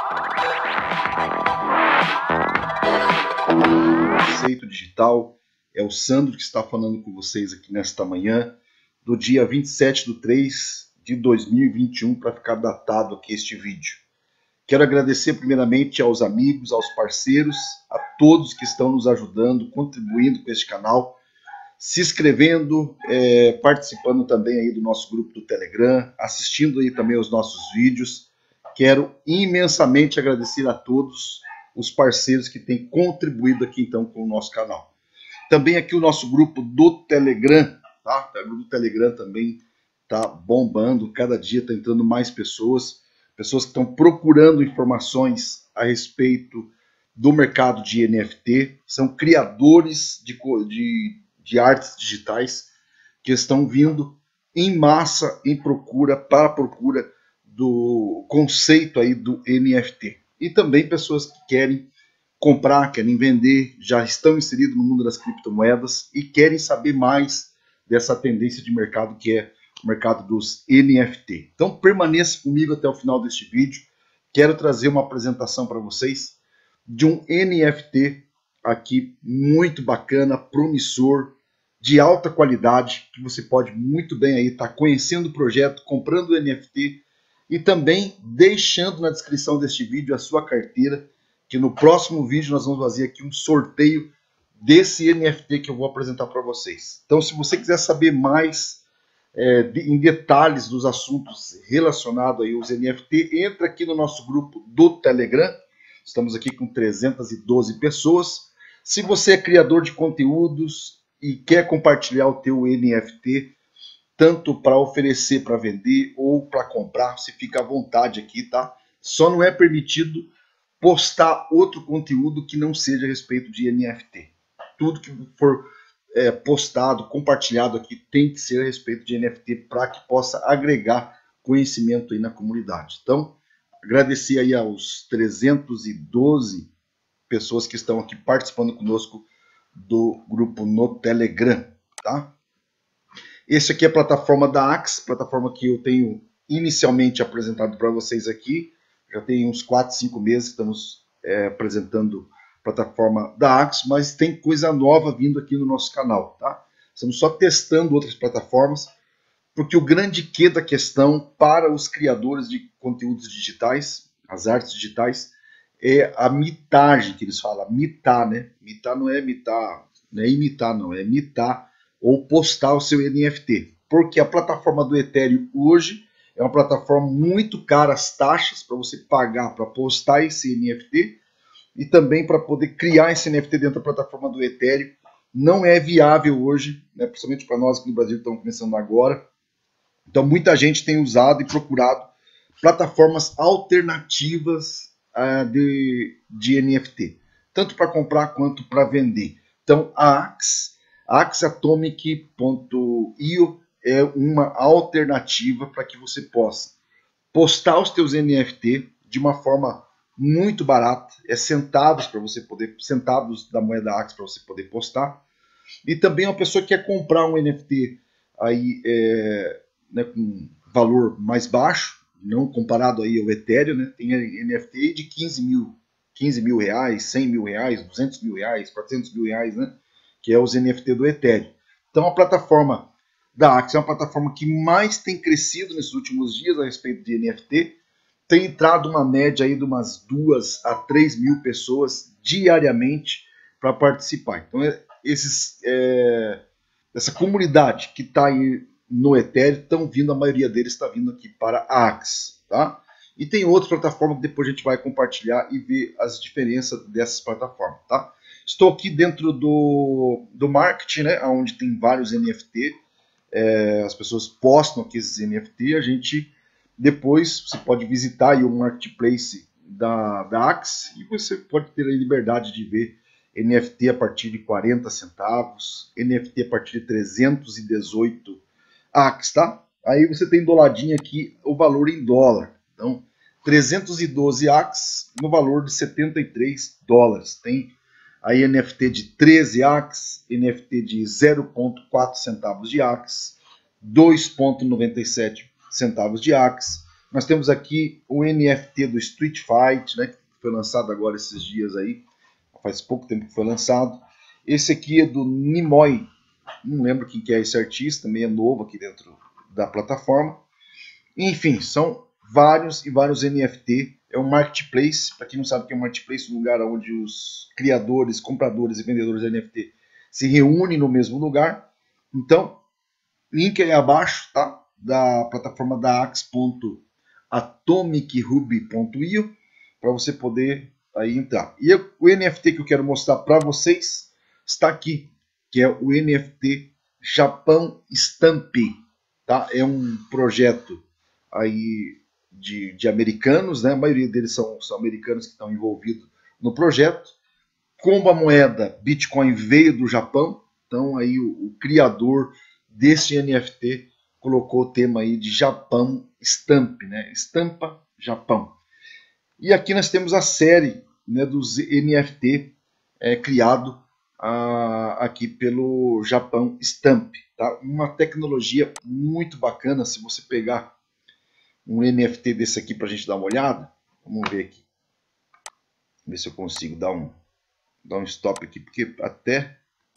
Conceito Digital, é o Sandro que está falando com vocês aqui nesta manhã, do dia 27/3/2021, para ficar datado aqui este vídeo. Quero agradecer primeiramente aos amigos, aos parceiros, a todos que estão nos ajudando, contribuindo com este canal, se inscrevendo, participando também aí do nosso grupo do Telegram, assistindo aí também os nossos vídeos. Quero imensamente agradecer a todos os parceiros que têm contribuído aqui então com o nosso canal. Também aqui o nosso grupo do Telegram, tá? O grupo do Telegram também está bombando, cada dia está entrando mais pessoas que estão procurando informações a respeito do mercado de NFT, são criadores de artes digitais que estão vindo em massa para a procura do conceito aí do NFT. E também pessoas que querem comprar, querem vender, já estão inseridos no mundo das criptomoedas e querem saber mais dessa tendência de mercado que é o mercado dos NFT. Então permaneça comigo até o final deste vídeo. Quero trazer uma apresentação para vocês de um NFT aqui muito bacana, promissor, de alta qualidade, que você pode muito bem aí estar conhecendo o projeto, comprando o NFT e também deixando na descrição deste vídeo a sua carteira, que no próximo vídeo nós vamos fazer aqui um sorteio desse NFT que eu vou apresentar para vocês. Então, se você quiser saber mais em detalhes dos assuntos relacionados aí aos NFT, entra aqui no nosso grupo do Telegram. Estamos aqui com 312 pessoas. Se você é criador de conteúdos e quer compartilhar o teu NFT, tanto para oferecer para vender ou para comprar, você fica à vontade aqui, tá? Só não é permitido postar outro conteúdo que não seja a respeito de NFT. Tudo que for postado, compartilhado aqui tem que ser a respeito de NFT para que possa agregar conhecimento aí na comunidade. Então, agradecer aí aos 312 pessoas que estão aqui participando conosco do grupo no Telegram, tá? Esse aqui é a plataforma da Axe, plataforma que eu tenho inicialmente apresentado para vocês aqui. Já tem uns 4, 5 meses que estamos apresentando a plataforma da Axe, mas tem coisa nova vindo aqui no nosso canal, tá? Estamos só testando outras plataformas, porque o grande quê da questão para os criadores de conteúdos digitais, as artes digitais, é a mitagem que eles falam, mitar, né? Mitar não é imitar, não é imitar não, é mitar ou postar o seu NFT, porque a plataforma do Ethereum hoje é uma plataforma muito cara, as taxas para você pagar para postar esse NFT e também para poder criar esse NFT dentro da plataforma do Ethereum não é viável hoje, né, principalmente para nós aqui no Brasil que estamos começando agora. Então muita gente tem usado e procurado plataformas alternativas de NFT, tanto para comprar quanto para vender. Então a AxeAtomic.io é uma alternativa para que você possa postar os teus NFT de uma forma muito barata, centavos para você poder, centavos da moeda Axe para você poder postar. E também uma pessoa que quer comprar um NFT aí né, com valor mais baixo, não comparado aí ao Ethereum, né? Tem NFT de 15 mil reais, 100 mil reais, 200 mil reais, 400 mil reais, né? Que é os NFT do Ethereum. Então a plataforma da Axe é uma plataforma que mais tem crescido nesses últimos dias a respeito de NFT. Tem entrado uma média aí de umas 2 a 3 mil pessoas diariamente para participar. Então essa comunidade que está aí no Ethereum estão vindo, a maioria deles está vindo aqui para a Axe, tá? E tem outras plataformas que depois a gente vai compartilhar e ver as diferenças dessas plataformas, tá? Estou aqui dentro do marketing, né, onde tem vários NFT, as pessoas postam aqui esses NFT, a gente depois, você pode visitar aí o marketplace da Axe e você pode ter a liberdade de ver NFT a partir de 40 centavos, NFT a partir de 318 Axe, tá? Aí você tem do ladinho aqui o valor em dólar, então 312 Axe no valor de 73 dólares, tem aí NFT de 13 Axe, NFT de 0,4 centavos de Axe, 2,97 centavos de Axe, Nós temos aqui o NFT do Street Fight, né, que foi lançado agora esses dias aí, faz pouco tempo que foi lançado. Esse aqui é do Nimoy, não lembro quem que é esse artista, também é novo aqui dentro da plataforma. Enfim, são vários e vários NFT. É um marketplace, para quem não sabe o que é um marketplace, um lugar onde os criadores, compradores e vendedores de NFT se reúnem no mesmo lugar. Então, link aí abaixo, tá? Da plataforma da ax.atomicruby.io para você poder aí entrar. E o NFT que eu quero mostrar para vocês está aqui, que é o NFT Japão Stamp, tá? É um projeto aí de americanos, né? A maioria deles são americanos que estão envolvidos no projeto. Como a moeda Bitcoin veio do Japão, então aí o criador desse NFT colocou o tema aí de Japão Stamp, né? Estampa Japão. E aqui nós temos a série, né, dos NFT criado aqui pelo Japão Stamp, tá? Uma tecnologia muito bacana. Se você pegar um NFT desse aqui para a gente dar uma olhada, vamos ver aqui, ver se eu consigo dar um stop aqui, porque até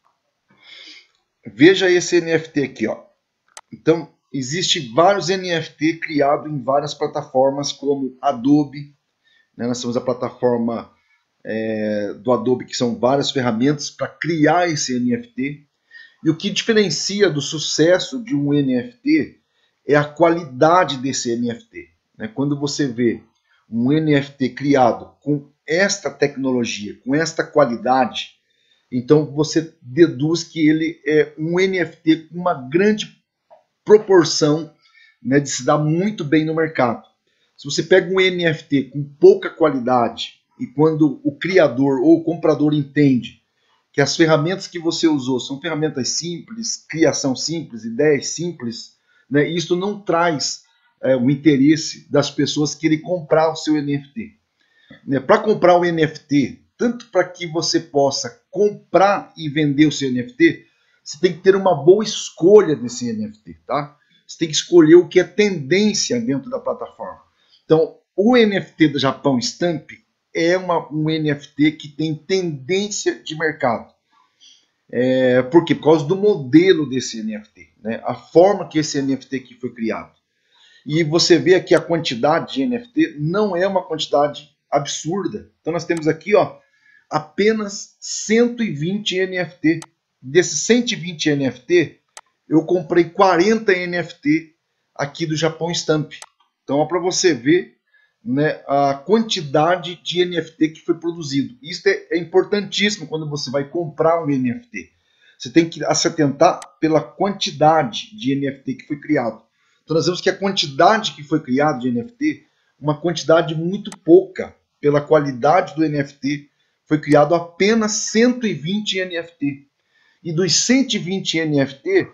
veja esse NFT aqui, ó. Então existe vários NFT criados em várias plataformas como Adobe, né? Nós temos a plataforma do Adobe, que são várias ferramentas para criar esse NFT. E o que diferencia do sucesso de um NFT é a qualidade desse NFT. Né? Quando você vê um NFT criado com esta tecnologia, com esta qualidade, então você deduz que ele é um NFT com uma grande proporção, né, de se dar muito bem no mercado. Se você pega um NFT com pouca qualidade e quando o criador ou o comprador entende que as ferramentas que você usou são ferramentas simples, criação simples, ideias simples, né, isso não traz o interesse das pessoas querem comprar o seu NFT. Né, para comprar o NFT, tanto para que você possa comprar e vender o seu NFT, você tem que ter uma boa escolha desse NFT, tá? Você tem que escolher o que é tendência dentro da plataforma. Então, o NFT do Japão Stamp é um NFT que tem tendência de mercado. Por quê? Por causa do modelo desse NFT, né? A forma que esse NFT aqui foi criado. E você vê aqui a quantidade de NFT não é uma quantidade absurda. Então nós temos aqui, ó, apenas 120 NFT. Desses 120 NFT, eu comprei 40 NFT aqui do Japão Stamp. Então, para você ver, né, a quantidade de NFT que foi produzido. Isso é importantíssimo quando você vai comprar um NFT. Você tem que se atentar pela quantidade de NFT que foi criado. Então, nós vemos que a quantidade que foi criada de NFT, uma quantidade muito pouca pela qualidade do NFT, foi criado apenas 120 NFT. E dos 120 NFT,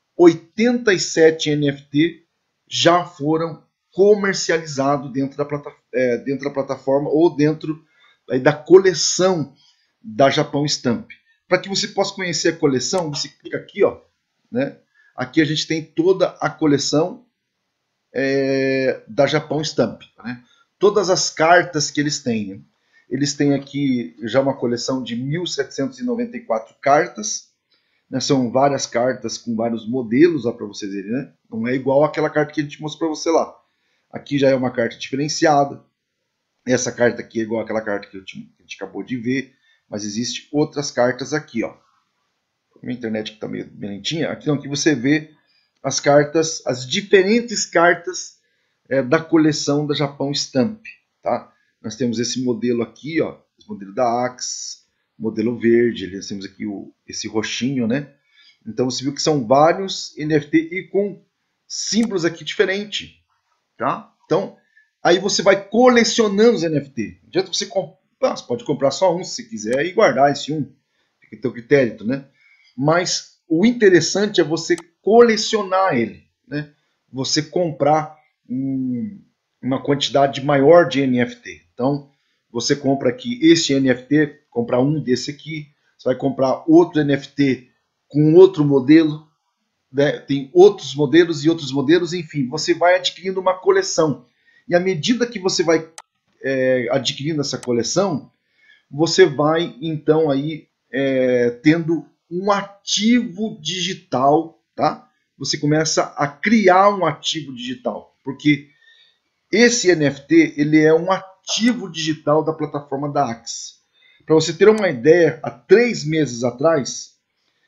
87 NFT já foram comercializados dentro da plataforma ou dentro da coleção da Japão Stamp. Para que você possa conhecer a coleção, você clica aqui, ó, né? Aqui a gente tem toda a coleção da Japão Stamp, né? Todas as cartas que eles têm, né? Eles têm aqui já uma coleção de 1.794 cartas, né? São várias cartas com vários modelos, para vocês verem, né? Não é igual aquela carta que a gente mostrou para você lá. Aqui já é uma carta diferenciada. Essa carta aqui é igual àquela carta que a gente acabou de ver, mas existem outras cartas aqui, ó. Minha internet que está meio lentinha. Aqui, não, aqui você vê as cartas, as diferentes cartas da coleção da Japão Stamp, tá? Nós temos esse modelo aqui, ó, esse modelo da Axe, modelo verde, nós temos aqui esse roxinho, né? Então você viu que são vários NFT e com símbolos aqui diferentes, tá? Então, aí você vai colecionando os NFT. Não adianta você comprar, você pode comprar só um se quiser e guardar esse um, fica a teu critério, né? Mas o interessante é você colecionar ele, né? Você comprar uma quantidade maior de NFT. Então, você compra aqui este NFT, comprar um desse aqui, você vai comprar outro NFT com outro modelo, né? Tem outros modelos e outros modelos, enfim, você vai adquirindo uma coleção. E à medida que você vai adquirindo essa coleção, você vai então aí tendo um ativo digital, tá? Você começa a criar um ativo digital, porque esse NFT ele é um ativo digital da plataforma da Axie. Para você ter uma ideia, há 3 meses atrás,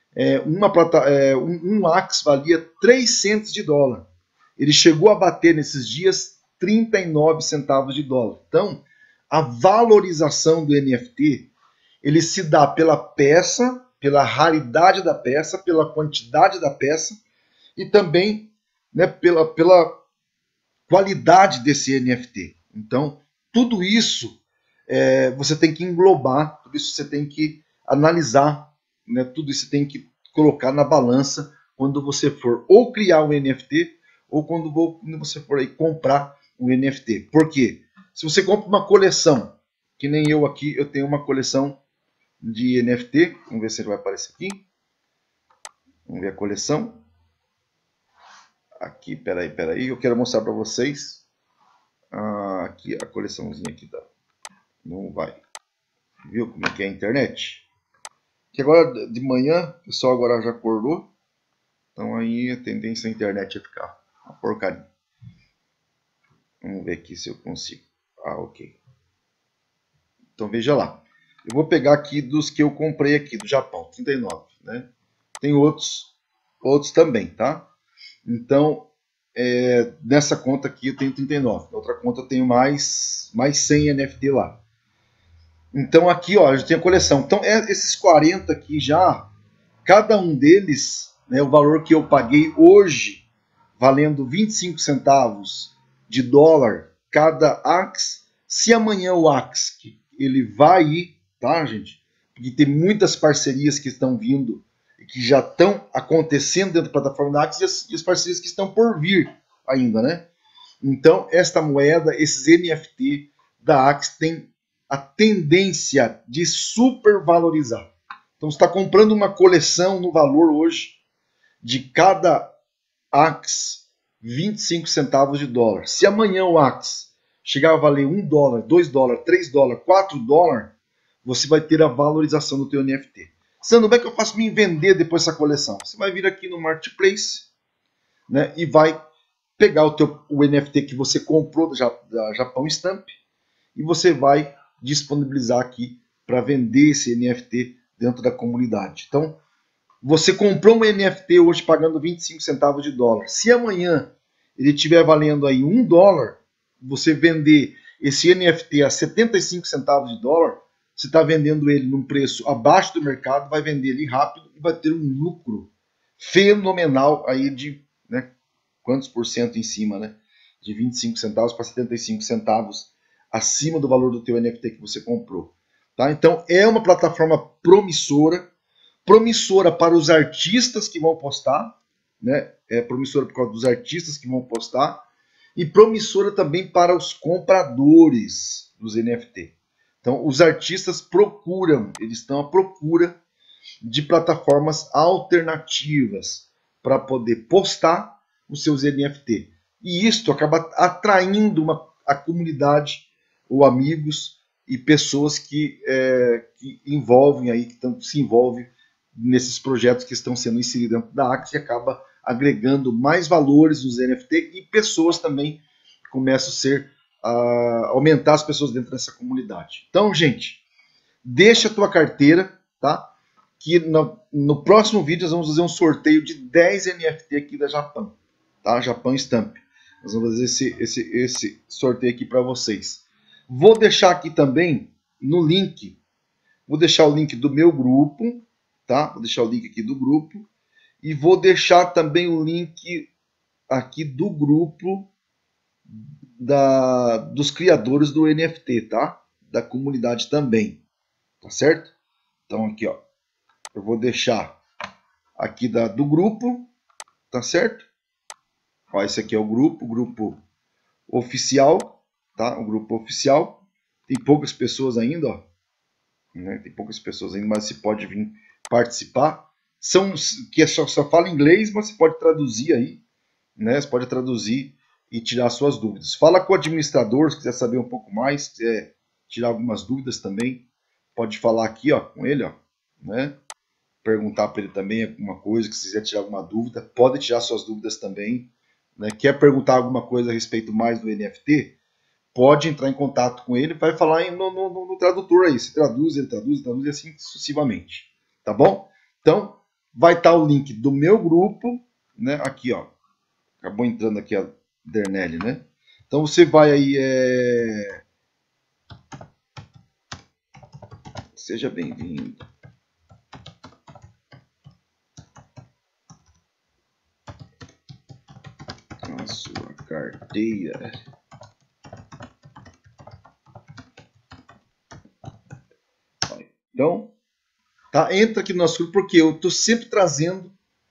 um Axie valia 3 centos de dólar. Ele chegou a bater nesses dias 39 centavos de dólar. Então, a valorização do NFT ele se dá pela peça, pela raridade da peça, pela quantidade da peça e também, né, pela qualidade desse NFT. Então, tudo isso você tem que englobar, tudo isso você tem que analisar, né, tudo isso você tem que colocar na balança quando você for ou criar um NFT ou quando você for aí comprar um NFT. Por quê? Se você compra uma coleção, que nem eu aqui, eu tenho uma coleção de NFT, vamos ver se ele vai aparecer aqui. Vamos ver a coleção. Aqui, peraí, eu quero mostrar para vocês. Aqui a coleçãozinha aqui tá. Não vai. Viu como é que é a internet? Que agora de manhã, o pessoal agora já acordou. Então aí a tendência da internet é ficar uma porcaria. Vamos ver aqui se eu consigo. Ok. Então veja lá. Eu vou pegar aqui dos que eu comprei aqui do Japão, 39, né? Tem outros também, tá? Então, nessa conta aqui eu tenho 39. Na outra conta eu tenho mais 100 NFT lá. Então aqui, ó, eu já tenho a coleção. Então, esses 40 aqui já, cada um deles, né, o valor que eu paguei hoje, valendo 25 centavos de dólar cada Axie. Se amanhã o Axie, ele vai ir, tá, gente? Porque tem muitas parcerias que estão vindo e que já estão acontecendo dentro da plataforma da Axie e as parcerias que estão por vir ainda, né? Então, esta moeda, esses NFT da Axie tem a tendência de supervalorizar. Então, você está comprando uma coleção no valor hoje de cada Axie 25 centavos de dólar. Se amanhã o Axie chegar a valer 1 dólar, 2 dólares, 3 dólares, 4 dólares, você vai ter a valorização do teu NFT. Sandro, como é que eu faço para me vender depois dessa coleção? Você vai vir aqui no Marketplace, né, e vai pegar o NFT que você comprou da Japão Stamp e você vai disponibilizar aqui para vender esse NFT dentro da comunidade. Então, você comprou um NFT hoje pagando 25 centavos de dólar. Se amanhã ele estiver valendo aí 1 dólar, você vender esse NFT a 75 centavos de dólar, você está vendendo ele num preço abaixo do mercado, vai vender ele rápido e vai ter um lucro fenomenal aí de, né, quantos por cento em cima, né? De 25 centavos para 75 centavos acima do valor do teu NFT que você comprou. Tá? Então é uma plataforma promissora para os artistas que vão postar, né? É promissora por causa dos artistas que vão postar e promissora também para os compradores dos NFT. Então, os artistas procuram, eles estão à procura de plataformas alternativas para poder postar os seus NFT. E isto acaba atraindo a comunidade ou amigos e pessoas que envolvem aí, que se envolvem nesses projetos que estão sendo inseridos dentro da Axie e acaba agregando mais valores nos NFT e pessoas também começam a aumentar as pessoas dentro dessa comunidade. Então, gente, deixa a tua carteira, tá? Que no próximo vídeo nós vamos fazer um sorteio de 10 NFT aqui da Japão, tá? Japão Stamp. Nós vamos fazer esse sorteio aqui para vocês. Vou deixar aqui também no link, vou deixar o link do meu grupo, tá? Vou deixar o link aqui do grupo e vou deixar também o link aqui do grupo dos criadores do NFT, tá? Da comunidade também, tá certo? Então aqui, ó, eu vou deixar aqui do grupo, tá certo? Ó, esse aqui é o grupo oficial, tá? O grupo oficial. Tem poucas pessoas ainda, ó. Né? Tem poucas pessoas ainda, mas você pode vir participar. Que só fala inglês, mas você pode traduzir aí, né? Você pode traduzir e tirar suas dúvidas. Fala com o administrador se quiser saber um pouco mais, quiser tirar algumas dúvidas também, pode falar aqui, ó, com ele, ó, né? Perguntar para ele também alguma coisa, que se quiser tirar alguma dúvida, pode tirar suas dúvidas também, né? Quer perguntar alguma coisa a respeito mais do NFT? Pode entrar em contato com ele, vai falar no tradutor aí, se traduz, ele traduz e assim sucessivamente, tá bom? Então, vai estar o link do meu grupo, né? Aqui, ó, acabou entrando aqui a Dernelli, né? Então você vai aí, seja bem-vindo. A sua carteira. Então, tá? Entra aqui no nosso grupo, porque eu estou sempre trazendo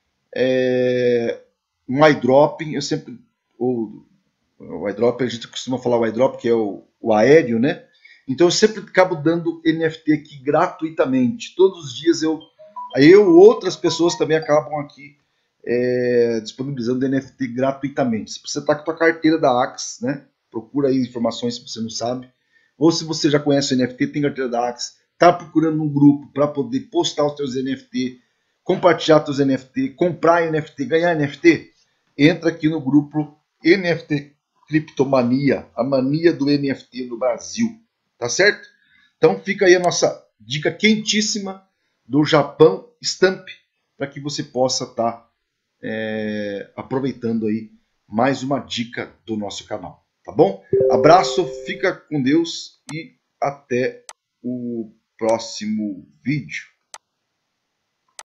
um iDropping, eu sempre... O iDrop, a gente costuma falar o iDrop, que é o aéreo, né? Então eu sempre acabo dando NFT aqui gratuitamente. Todos os dias eu outras pessoas também acabam aqui disponibilizando NFT gratuitamente. Se você está com a tua carteira da Axie, né? Procura aí informações se você não sabe. Ou se você já conhece o NFT, tem carteira da Axie, está procurando um grupo para poder postar os teus NFT, compartilhar teus NFT, comprar NFT, ganhar NFT, entra aqui no grupo NFT Criptomania, a mania do NFT no Brasil, tá certo? Então fica aí a nossa dica quentíssima do Japão Stamp, para que você possa estar aproveitando aí mais uma dica do nosso canal, tá bom? Abraço, fica com Deus e até o próximo vídeo.